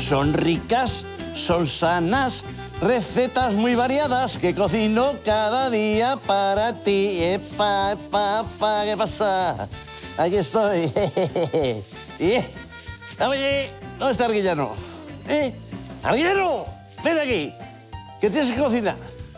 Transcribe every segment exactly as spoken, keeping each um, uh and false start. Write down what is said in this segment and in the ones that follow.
Son ricas, son sanas, recetas muy variadas que cocino cada día para ti. Epa, epa, epa, ¿qué pasa? Aquí estoy. ¿Eh? Oye, ¿dónde está Arguillano? ¿Eh? ¡Arguillano! ¡Ven aquí! Que tienes que cocinar.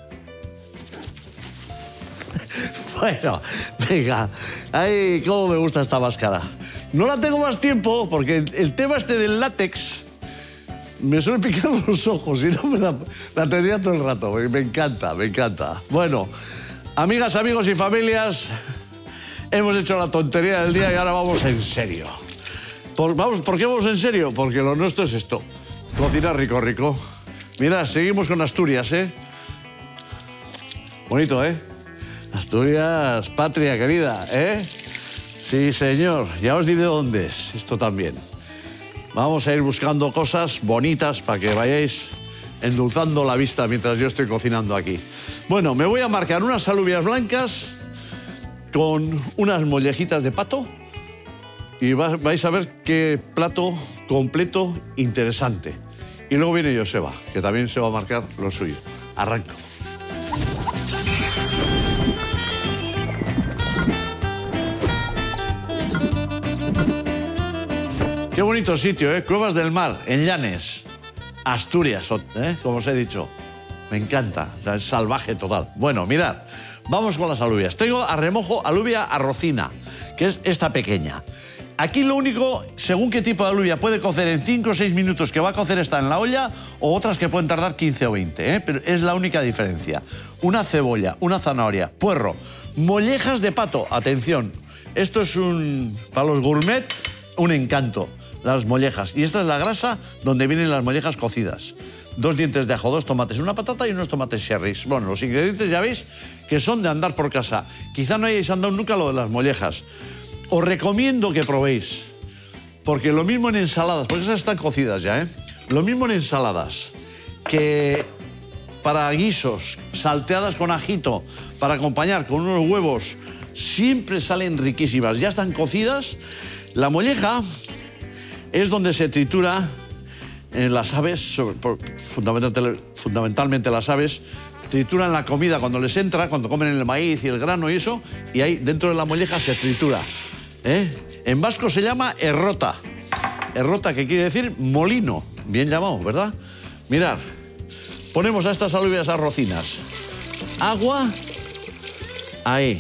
Bueno, venga. Ay, cómo me gusta esta máscara. No la tengo más tiempo porque el tema este del látex me suele picar los ojos y no me la, la tendría todo el rato. Me encanta, me encanta. Bueno, amigas, amigos y familias, hemos hecho la tontería del día y ahora vamos en serio. Por, vamos, ¿por qué vamos en serio? Porque lo nuestro es esto. Cocinar rico, rico. Mira, seguimos con Asturias, ¿eh? Bonito, ¿eh? Asturias, patria querida, ¿eh? Sí, señor. Ya os diré dónde es esto también. Vamos a ir buscando cosas bonitas para que vayáis endulzando la vista mientras yo estoy cocinando aquí. Bueno, me voy a marcar unas alubias blancas con unas mollejitas de pato y vais a ver qué plato completo interesante. Y luego viene Joseba, que también se va a marcar lo suyo. Arranco. Qué bonito sitio, ¿eh? Cuevas del Mar, en Llanes, Asturias, ¿eh? Como os he dicho. Me encanta, o sea, es salvaje total. Bueno, mirad, vamos con las alubias. Tengo a remojo alubia arrocina, que es esta pequeña. Aquí lo único, según qué tipo de alubia, puede cocer en cinco o seis minutos que va a cocer esta en la olla, o otras que pueden tardar quince o veinte, ¿eh? Pero es la única diferencia. Una cebolla, una zanahoria, puerro, mollejas de pato, atención. Esto es un, para los gourmet, un encanto, las mollejas. Y esta es la grasa donde vienen las mollejas cocidas. Dos dientes de ajo, dos tomates, una patata y unos tomates cherries. Bueno, los ingredientes ya veis que son de andar por casa. Quizá no hayáis andado nunca lo de las mollejas. Os recomiendo que probéis, porque lo mismo en ensaladas, porque esas están cocidas ya, ¿eh? Lo mismo en ensaladas que para guisos, salteadas con ajito, para acompañar con unos huevos, siempre salen riquísimas. Ya están cocidas. La molleja es donde se tritura en las aves, fundamentalmente, fundamentalmente las aves, trituran la comida cuando les entra, cuando comen el maíz y el grano y eso, y ahí dentro de la molleja se tritura. ¿Eh? En vasco se llama errota. Errota, que quiere decir molino. Bien llamado, ¿verdad? Mirad, ponemos a estas alubias arrocinas agua, ahí.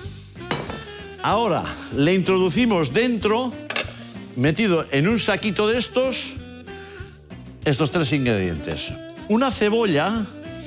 Ahora le introducimos dentro, metido en un saquito de estos, estos tres ingredientes. Una cebolla,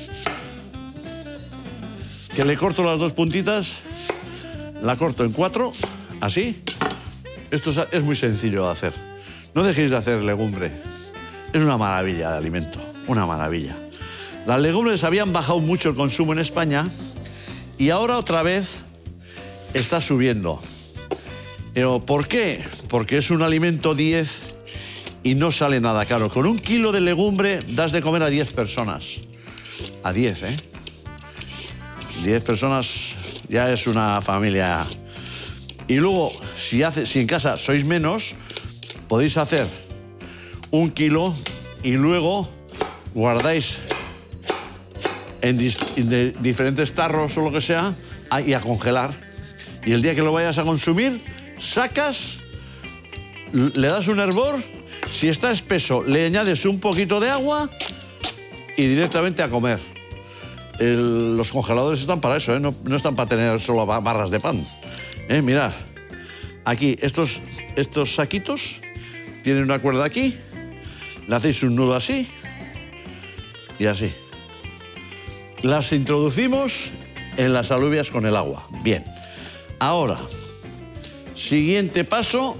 que le corto las dos puntitas, la corto en cuatro, así. Esto es, es muy sencillo de hacer. No dejéis de hacer legumbre. Es una maravilla de alimento, una maravilla. Las legumbres habían bajado mucho el consumo en España y ahora otra vez está subiendo. Pero ¿por qué? Porque es un alimento diez y no sale nada caro. Con un kilo de legumbre das de comer a diez personas. A diez, ¿eh? diez personas ya es una familia. Y luego, si, hace, si en casa sois menos, podéis hacer un kilo y luego guardáis en, dis, en de, diferentes tarros o lo que sea a, y a congelar. Y el día que lo vayas a consumir, sacas, le das un hervor, si está espeso, le añades un poquito de agua y directamente a comer. El, los congeladores están para eso, ¿eh? no, no están para tener solo barras de pan. ¿Eh? Mirad, aquí estos, estos saquitos tienen una cuerda aquí, le hacéis un nudo así y así. Las introducimos en las alubias con el agua. Bien. Ahora, siguiente paso,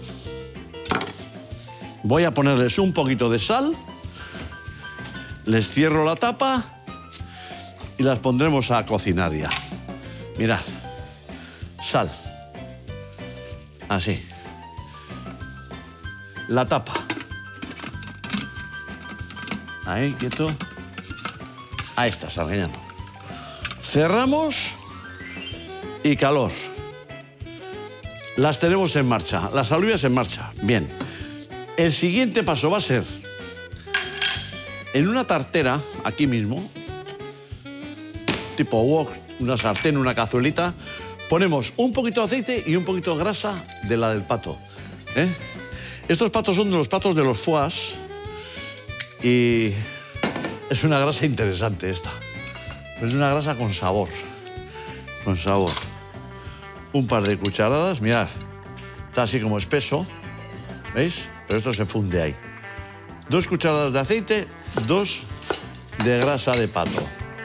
voy a ponerles un poquito de sal, les cierro la tapa y las pondremos a cocinar ya. Mirad, sal, así, la tapa, ahí, quieto, ahí está, Arguillano. Cerramos y calor. Las tenemos en marcha, las alubias en marcha. Bien. El siguiente paso va a ser en una tartera, aquí mismo, tipo wok, una sartén, una cazuelita, ponemos un poquito de aceite y un poquito de grasa de la del pato. ¿eh? Estos patos son de los patos de los foies y es una grasa interesante esta. Es una grasa con sabor, con sabor. Un par de cucharadas, mirad, está así como espeso, ¿veis? Pero esto se funde ahí. Dos cucharadas de aceite, dos de grasa de pato.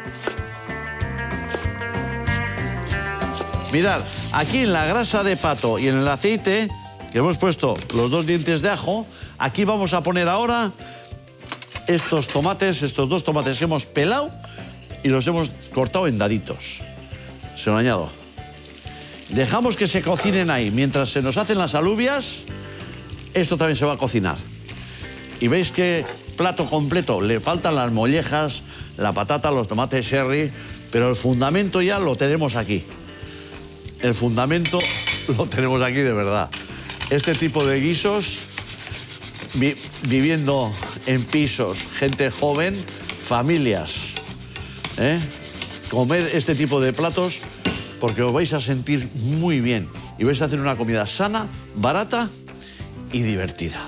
Mirad, aquí en la grasa de pato y en el aceite, que hemos puesto los dos dientes de ajo, aquí vamos a poner ahora estos tomates, estos dos tomates que hemos pelado y los hemos cortado en daditos. Se lo añado. Dejamos que se cocinen ahí. Mientras se nos hacen las alubias, esto también se va a cocinar. Y veis que plato completo, le faltan las mollejas, la patata, los tomates cherry, pero el fundamento ya lo tenemos aquí. El fundamento lo tenemos aquí de verdad. Este tipo de guisos, vi, viviendo en pisos, gente joven, familias, ¿eh? Comer este tipo de platos porque os vais a sentir muy bien y vais a hacer una comida sana, barata y divertida.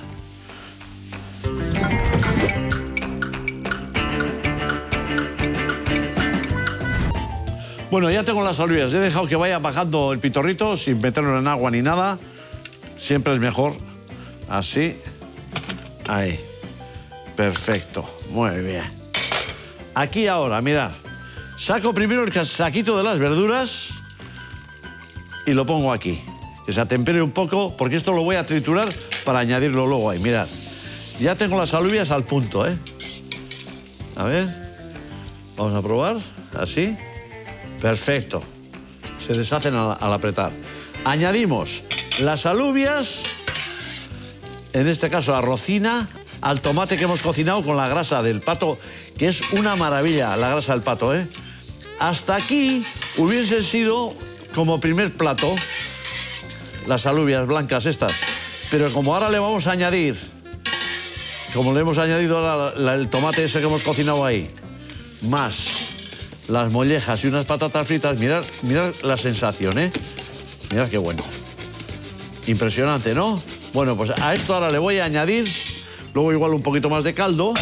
Bueno, ya tengo las alubias. He dejado que vaya bajando el pitorrito sin meterlo en agua ni nada. Siempre es mejor. Así. Ahí. Perfecto. Muy bien. Aquí ahora, mirad. Saco primero el saquito de las verduras y lo pongo aquí. Que se atempere un poco, porque esto lo voy a triturar para añadirlo luego ahí. Mirad. Ya tengo las alubias al punto, ¿eh? A ver. Vamos a probar. Así. Perfecto. Se deshacen al, al apretar. Añadimos las alubias, en este caso la rocina, al tomate que hemos cocinado con la grasa del pato, que es una maravilla la grasa del pato, ¿eh? Hasta aquí hubiesen sido como primer plato las alubias blancas estas. Pero como ahora le vamos a añadir, como le hemos añadido ahora la, el tomate ese que hemos cocinado ahí, más las mollejas y unas patatas fritas, mirad, mirad la sensación, ¿eh? Mirad qué bueno. Impresionante, ¿no? Bueno, pues a esto ahora le voy a añadir, luego igual un poquito más de caldo.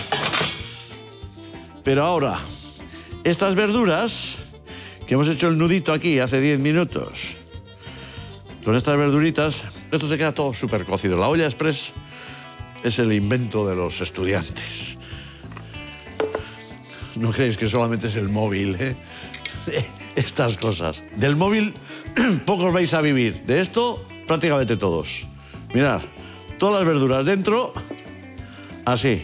Pero ahora, estas verduras, que hemos hecho el nudito aquí hace diez minutos, con estas verduritas, esto se queda todo súper cocido. La olla express es el invento de los estudiantes. No creéis que solamente es el móvil, ¿eh? Estas cosas. Del móvil pocos vais a vivir. De esto, prácticamente todos. Mirad, todas las verduras dentro, así.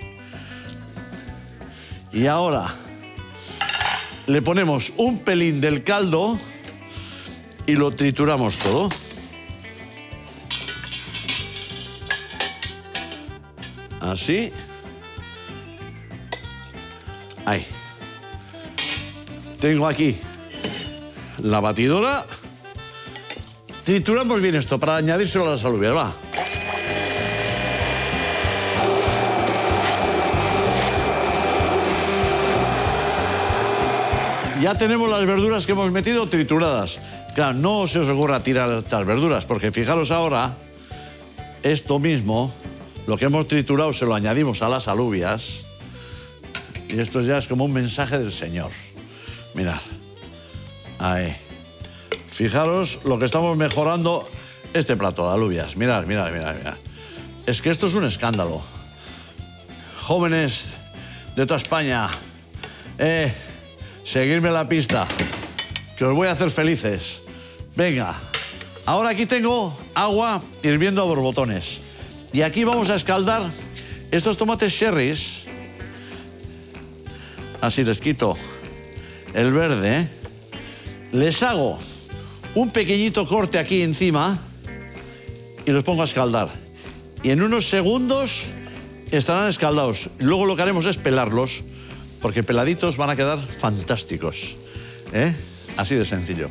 Y ahora le ponemos un pelín del caldo y lo trituramos todo. Así. Ahí. Tengo aquí la batidora. Trituramos bien esto para añadírselo a las alubias, va. Ya tenemos las verduras que hemos metido trituradas. Claro, no se os ocurra tirar estas verduras, porque fijaros ahora, esto mismo, lo que hemos triturado se lo añadimos a las alubias. Y esto ya es como un mensaje del Señor. Mirad. Ahí. Fijaros lo que estamos mejorando este plato de alubias. Mirad, mirad, mirad, mirad. Es que esto es un escándalo. Jóvenes de toda España, eh, seguidme la pista, que os voy a hacer felices. Venga. Ahora aquí tengo agua hirviendo a borbotones. Y aquí vamos a escaldar estos tomates cherries. Así les quito el verde, ¿eh? Les hago un pequeñito corte aquí encima y los pongo a escaldar. Y en unos segundos estarán escaldados. Luego lo que haremos es pelarlos, porque peladitos van a quedar fantásticos, ¿eh? Así de sencillo.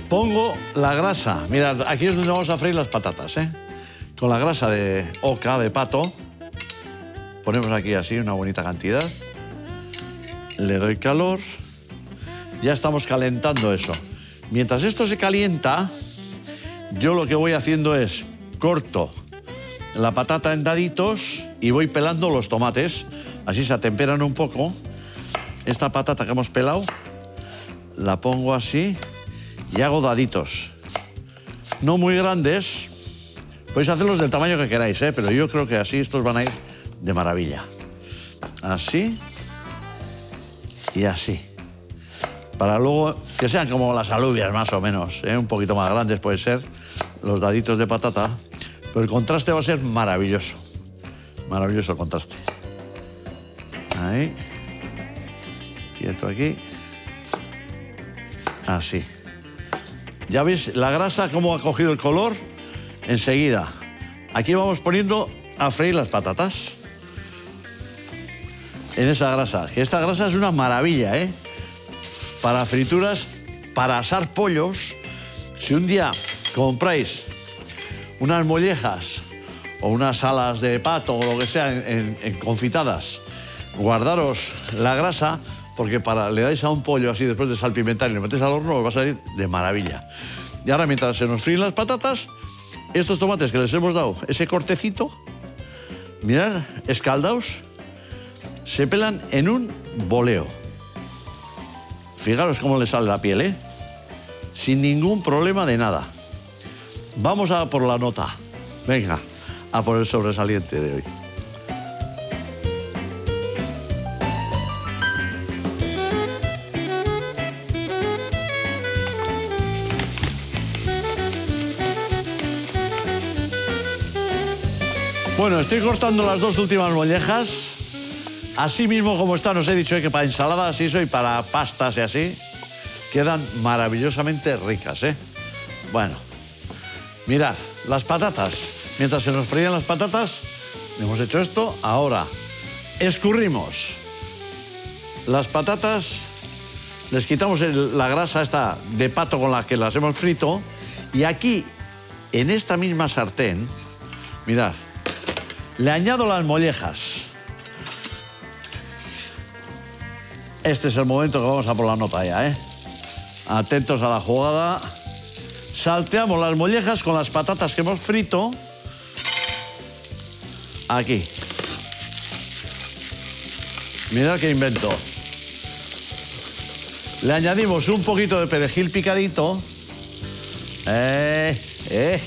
pongo la grasa. Mirad, aquí es donde vamos a freír las patatas, ¿eh? Con la grasa de oca, de pato. Ponemos aquí así una bonita cantidad. Le doy calor. Ya estamos calentando eso. Mientras esto se calienta, yo lo que voy haciendo es corto la patata en daditos y voy pelando los tomates. Así se atemperan un poco. Esta patata que hemos pelado, la pongo así y hago daditos. No muy grandes. Podéis hacerlos del tamaño que queráis, ¿eh? Pero yo creo que así estos van a ir de maravilla. Así y así. Para luego que sean como las alubias, más o menos, ¿eh? Un poquito más grandes puede ser, los daditos de patata. Pero el contraste va a ser maravilloso. Maravilloso el contraste. Ahí. Quieto aquí. Así. ¿Ya veis la grasa cómo ha cogido el color? Enseguida. Aquí vamos poniendo a freír las patatas. En esa grasa. Que esta grasa es una maravilla, ¿eh? Para frituras, para asar pollos. Si un día compráis unas mollejas o unas alas de pato o lo que sea en, en, en confitadas, guardaros la grasa, porque para, le dais a un pollo así después de salpimentar y lo metéis al horno, os va a salir de maravilla. Y ahora, mientras se nos fríen las patatas, estos tomates que les hemos dado ese cortecito, mirad, escaldaos, se pelan en un boleo. Fijaros cómo le sale la piel, ¿eh? Sin ningún problema de nada. Vamos a por la nota. Venga, a por el sobresaliente de hoy. Bueno, estoy cortando las dos últimas mollejas. Así mismo como están, os he dicho ¿eh? que para ensaladas y eso y para pastas y así, quedan maravillosamente ricas, ¿eh? Bueno, mirad, las patatas. Mientras se nos frían las patatas, hemos hecho esto. Ahora, escurrimos las patatas, les quitamos el, la grasa esta de pato con la que las hemos frito, y aquí, en esta misma sartén, mirad, le añado las mollejas. Este es el momento que vamos a por la nota ya, ¿eh? Atentos a la jugada. Salteamos las mollejas con las patatas que hemos frito. Aquí. Mirad qué invento. Le añadimos un poquito de perejil picadito. Eh, eh.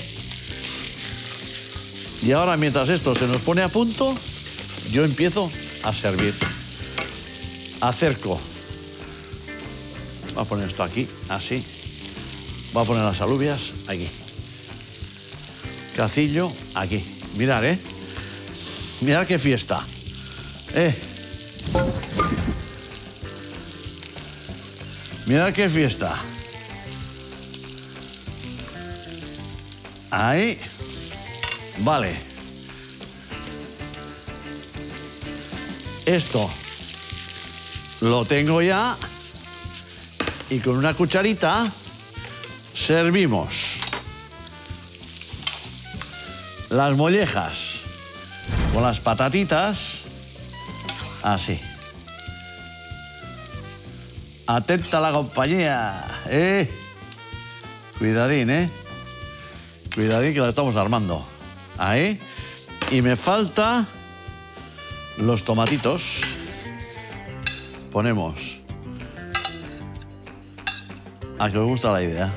Y ahora, mientras esto se nos pone a punto, yo empiezo a servir. Acerco. Voy a poner esto aquí, así. Voy a poner las alubias aquí. Cacillo aquí. Mirad, ¿eh? Mirad qué fiesta. ¿Eh? Mirad qué fiesta. Ahí. Vale. Esto lo tengo ya. Y con una cucharita servimos las mollejas con las patatitas. Así. Atenta a la compañía. ¿Eh? Cuidadín, ¿eh? Cuidadín que la estamos armando. Ahí. Y me falta los tomatitos. Ponemos. A que os gusta la idea.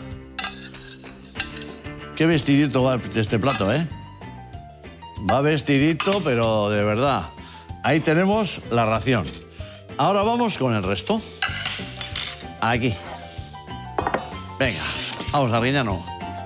Qué vestidito va de este plato, ¿eh? Va vestidito, pero de verdad. Ahí tenemos la ración. Ahora vamos con el resto. Aquí. Venga, vamos, Arguiñano.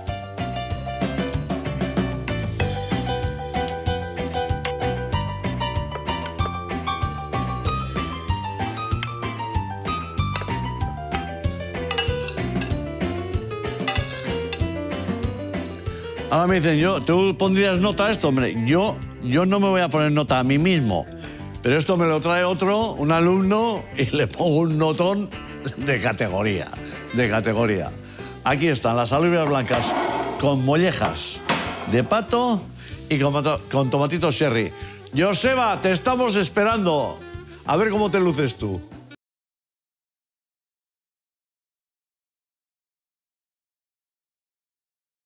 Ahora me dicen, yo, ¿tú pondrías nota a esto? Hombre, yo, yo no me voy a poner nota a mí mismo, pero esto me lo trae otro, un alumno, y le pongo un notón de categoría, de categoría. Aquí están las alubias blancas con mollejas de pato y con, con tomatitos cherry. Joseba, te estamos esperando. A ver cómo te luces tú.